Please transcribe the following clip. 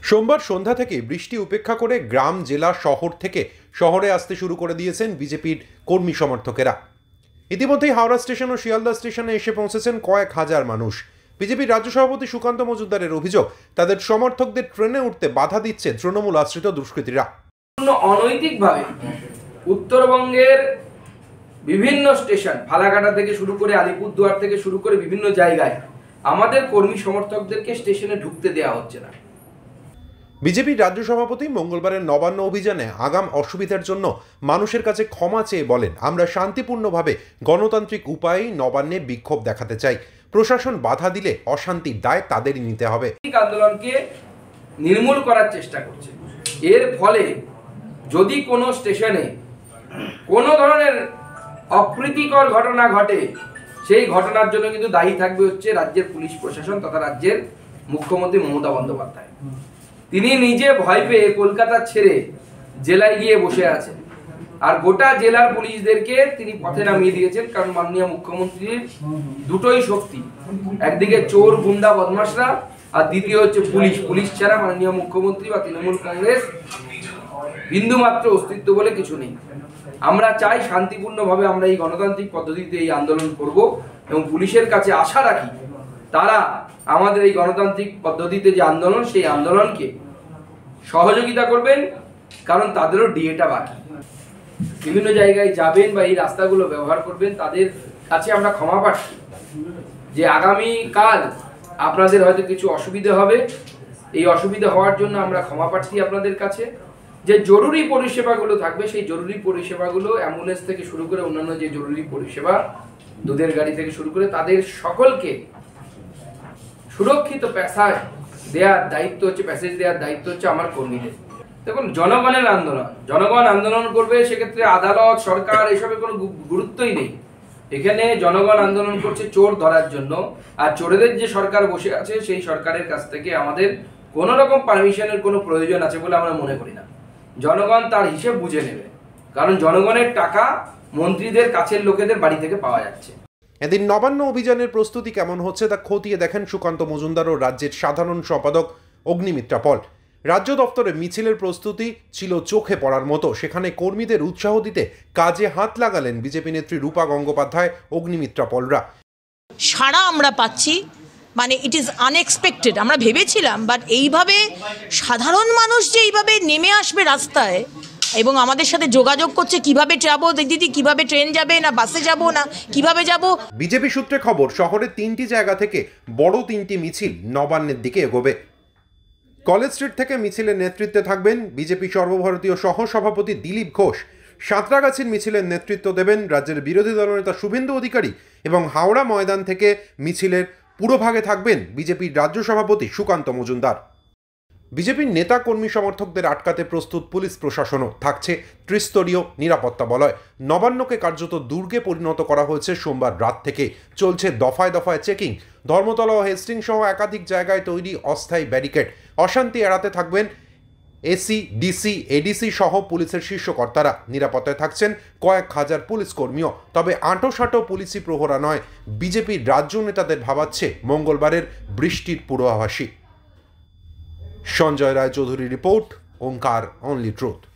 সোমবার সন্ধ্যা থেকে বৃষ্টি উপেক্ষা করে গ্রাম, জেলা, শহর থেকে শহরে আসতে শুরু করে দিয়েছেন বিজেপির কর্মী সমর্থকেরা। ইতিমধ্যেই হাওড়া স্টেশন ও শিয়ালদা স্টেশনে এসে পৌঁছেছেন কয়েক হাজার মানুষ। বিজেপির রাজ্য সভাপতি সুকান্ত মজুমদারের অভিযোগ, তাদের সমর্থকদের ট্রেনে উঠতে বাধা দিচ্ছে তৃণমূল আশ্রিত দুষ্কৃতীরা। অনৈতিকভাবে উত্তরবঙ্গের বিভিন্ন স্টেশন, ফালাকাটা থেকে শুরু করে আলিপুরদুয়ার থেকে শুরু করে বিভিন্ন জায়গায় আমাদের কর্মী সমর্থকদেরকে স্টেশনে ঢুকতে দেওয়া হচ্ছে না। বিজেপির রাজ্য সভাপতি মঙ্গলবারের নবান্ন অভিযানে আগাম অসুবিধার জন্য মানুষের কাছে ক্ষমা চেয়ে বলেন, আমরা শান্তিপূর্ণভাবে গণতান্ত্রিক উপায়ে নবান্নে বিক্ষোভ দেখাতে চাই। প্রশাসন বাধা দিলে অশান্তির দায় তাদেরই নিতে হবে। আন্দোলনকে নির্মূল করার চেষ্টা করছে। এর ফলে যদি কোনো স্টেশনে কোনো ধরনের অপ্রীতিকর ঘটনা ঘটে, সেই ঘটনার জন্য কিন্তু দায়ী থাকবে হচ্ছে রাজ্যের পুলিশ প্রশাসন তথা রাজ্যের মুখ্যমন্ত্রী মমতা বন্দ্যোপাধ্যায়। তিনি নিজে ভয় পেয়ে কলকাতা ছেড়ে জেলায় গিয়ে বসে আছেন, আর গোটা জেলার পুলিশদেরকে তিনি পথে নামিয়ে দিয়েছেন। কারণ মাননীয় মুখ্যমন্ত্রীর দুটোই শক্তি, একদিকে চোর গুন্ডা বদমাশরা, আর দ্বিতীয় হচ্ছে পুলিশ। পুলিশ ছাড়া মাননীয় মুখ্যমন্ত্রী বা তৃণমূল কংগ্রেস বিন্দুমাত্র অস্তিত্ব বলে কিছু নেই। আমরা চাই শান্তিপূর্ণভাবে আমরা এই গণতান্ত্রিক পদ্ধতিতে এই আন্দোলন করব এবং পুলিশের কাছে আশা রাখি তারা আমাদের এই গণতান্ত্রিক পদ্ধতিতে যে আন্দোলন, সেই আন্দোলনকে সহযোগিতা করবেন, কারণ তাদেরও ডিএটা বাকি। বিভিন্ন জায়গায় যাবেন বা এই রাস্তাগুলো ব্যবহার করবেন, তাদের কাছে আমরা ক্ষমা প্রার্থী যে আগামীকাল আপনাদের হয়তো কিছু অসুবিধা হবে। এই অসুবিধা হওয়ার জন্য আমরা ক্ষমা প্রার্থী আপনাদের কাছে। যে জরুরি পরিষেবাগুলো থাকবে, সেই জরুরি পরিষেবাগুলো অ্যাম্বুলেন্স থেকে শুরু করে অন্যান্য যে জরুরি পরিষেবা, দুধের গাড়ি থেকে শুরু করে তাদের সকলকে সুরক্ষিত প্যাসেজ দেওয়ার দায়িত্ব হচ্ছে, প্যাসেজ দেওয়ার দায়িত্ব হচ্ছে আমার কর্মীদের। দেখুন, জনগণের আন্দোলন, জনগণ আন্দোলন করবে, সেক্ষেত্রে আদালত, সরকার এসবের কোনো গুরুত্বই নেই। এখানে জনগণ আন্দোলন করছে চোর ধরার জন্য, আর চোরেদের যে সরকার বসে আছে সেই সরকারের কাছ থেকে আমাদের কোনো রকম পারমিশনের কোনো প্রয়োজন আছে বলে আমরা মনে করি না। জনগণ তার হিসেব বুঝে নেবে, কারণ জনগণের টাকা মন্ত্রীদের কাছের লোকেদের বাড়ি থেকে পাওয়া যাচ্ছে। এদিন নবান্ন অভিযানের প্রস্তুতি কেমন হচ্ছে তা খতিয়ে দেখেন সুকান্ত মজুমদার ও রাজ্যের সাধারণ সম্পাদক অগ্নিমিত্রা পল। রাজ্য দপ্তরে মিছিলের প্রস্তুতি ছিল চোখে পড়ার মতো। সেখানে কর্মীদের উৎসাহ দিতে কাজে হাত লাগালেন বিজেপি নেত্রী রূপা গঙ্গোপাধ্যায়, অগ্নিমিত্রা পলরা। সারা আমরা পাচ্ছি, মানে ইট ইজ আনএক্সপেক্টেড। আমরা ভেবেছিলাম, বাট এইভাবে সাধারণ মানুষ যে এইভাবে নেমে আসবে রাস্তায় এবং আমাদের সাথে যোগাযোগ করছে, কিভাবে যাবো দিদি, কিভাবে ট্রেন যাবে, না বাসে যাব, না কিভাবে যাব। বিজেপি সূত্রে খবর, শহরের 3টি জায়গা থেকে বড় 3টি মিছিল নবান্নের দিকে এগোবে। কলেজ স্ট্রিট থেকে মিছিলের নেতৃত্বে থাকবেন বিজেপি সর্বভারতীয় সহসভাপতি দিলীপ ঘোষ। সাঁতরাগাছির মিছিলের নেতৃত্ব দেবেন রাজ্যের বিরোধী দলনেতা শুভেন্দু অধিকারী এবং হাওড়া ময়দান থেকে মিছিলের পুরোভাগে থাকবেন বিজেপির রাজ্য সভাপতি সুকান্ত মজুমদার। বিজেপির নেতা কর্মী সমর্থকদের আটকাতে প্রস্তুত পুলিশ প্রশাসনও, থাকছে ত্রিস্তরীয় নিরাপত্তা বলয়। নবান্নকে কার্যত দুর্গে পরিণত করা হয়েছে সোমবার রাত থেকে। চলছে দফায় দফায় চেকিং। ধর্মতলা ও হেস্টিং সহ একাধিক জায়গায় তৈরি অস্থায়ী ব্যারিকেড। অশান্তি এড়াতে থাকবেন এসি, ডিসি, এডিসি সহ পুলিশের শীর্ষকর্তারা। নিরাপত্তায় থাকছেন কয়েক হাজার পুলিশ কর্মীও। তবে আঁটোসাঁটো পুলিশি প্রহরা নয়, বিজেপির রাজ্য নেতাদের ভাবাচ্ছে মঙ্গলবারের বৃষ্টির পূর্বাভাসী। Sanjay Roy Chowdhury report, Omkar, only truth.